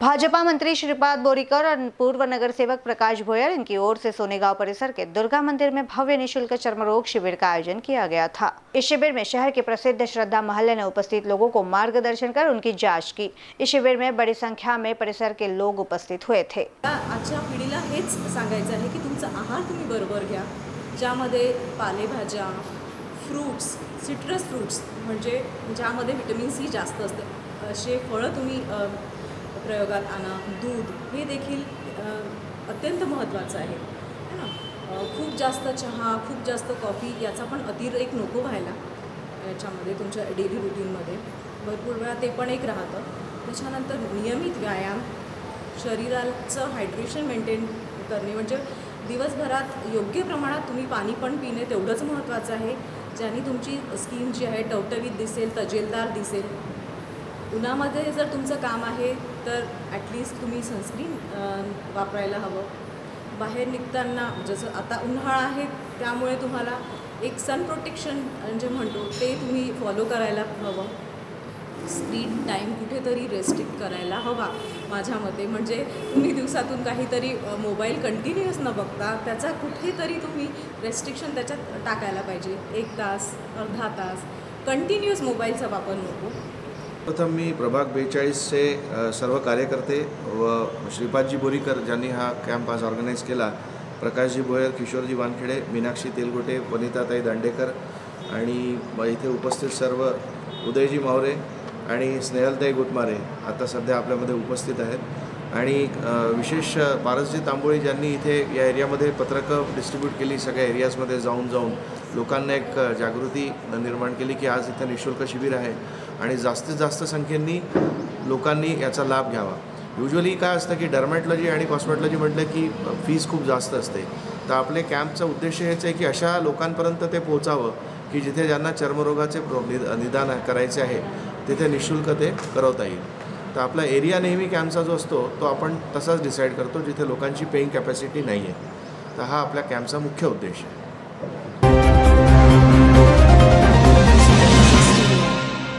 भाजपा मंत्री श्रीपाद बोरीकर और पूर्व नगर सेवक प्रकाश भोयर इनकी ओर से सोनेगांव परिसर के दुर्गा मंदिर में भव्य निःशुल्क चर्म रोग शिविर का आयोजन किया गया था। इस शिविर में शहर के प्रसिद्ध श्रद्धा महल्ले ने उपस्थित लोगों को मार्गदर्शन कर उनकी जांच की। इस शिविर में बड़ी संख्या में परिसर के लोग उपस्थित हुए थे। आजच्या पिढीला हेच सांगायचं आहे की तुमचा आहार तुम्ही बरोबर घ्या, ज्यामध्ये पालेभाज्या, फ्रूट्स, सिट्रस फ्रूट्स म्हणजे ज्यामध्ये व्हिटॅमिन सी जास्त असते असे फळं तुम्ही प्रयोगात आणा। दूध हे देखील अत्यंत महत्त्वाचं आहे ना। खूप जास्त चहा, खूप जास्त कॉफी याचा पण अतिरेक नको व्हायला याच्यामध्ये तुमच्या डेली रूटीनमध्ये भरपूर वेळा ते पण एक राहतं। त्याच्यानंतर नियमित व्यायाम, शरीराचं हायड्रेशन मेंटेन करणे म्हणजे दिवसभरात योग्य प्रमाणात तुम्ही पाणी पण पिणे तेवढंच महत्त्वाचं आहे, ज्याने तुमची स्किन जी आहे टवटवीत दिसेल, तजेलदार दिसेल। उन्हामध्ये जर तुमचं काम आहे तर ॲटलिस्ट तुम्ही सनस्क्रीन वापरायला हवं। बाहेर निघताना जसं आता उन्हाळा आहे त्यामुळे तुम्हाला एक सन प्रोटेक्शन जे म्हणतो ते तुम्ही फॉलो करायला हवं। स्क्रीन टाईम कुठेतरी रेस्ट्रिक्ट करायला हवा माझ्या मते, म्हणजे तुम्ही दिवसातून काहीतरी मोबाईल कंटिन्युअस न बघता त्याचा कुठेतरी तुम्ही रेस्ट्रिक्शन त्याच्यात टाकायला पाहिजे। 1 तास, अर्धा तास कंटिन्युअस मोबाईलचा वापर नको। प्रथम मी प्रभाग 42चे सर्व कार्यकर्ते व श्रीपादजी बोरीकर ज्यांनी हा कॅम्प आज ऑर्गनाईज केला, प्रकाशजी भोयर, किशोरजी वानखेडे, मीनाक्षी तेलगोटे, वनिताताई दांडेकर आणि इथे उपस्थित सर्व उदयजी मावरे आणि स्नेहलताई गुतमारे आता सध्या आपल्यामध्ये उपस्थित आहेत। आणि विशेष पारसजी तांबोळी ज्यांनी इथे या एरियामध्ये पत्रकं डिस्ट्रीब्यूट केली, सगळ्या एरियाजमध्ये जाऊन लोकांना एक जागृती निर्माण केली की आज इथं निःशुल्क शिबिर आहे आणि जास्तीत जास्त संख्येने लोकांनी याचा लाभ घ्यावा। युजली काय असतं की डर्मॅटॉलॉजी आणि कॉस्मेटॉलॉजी म्हटलं की फीस खूप जास्त असते, तर आपले कॅम्पचा उद्देश हेच आहे की अशा लोकांपर्यंत ते पोहोचावं की जिथे ज्यांना चर्मरोगाचे निदान करायचे आहे तिथे निःशुल्क ते करवता येईल। तर आपला एरिया नेहमी कॅम्पचा जो असतो तो आपण तसाच डिसाईड करतो जिथे लोकांची पेईंग कॅपॅसिटी नाही आहे। तर हा आपल्या कॅम्पचा मुख्य उद्देश आहे।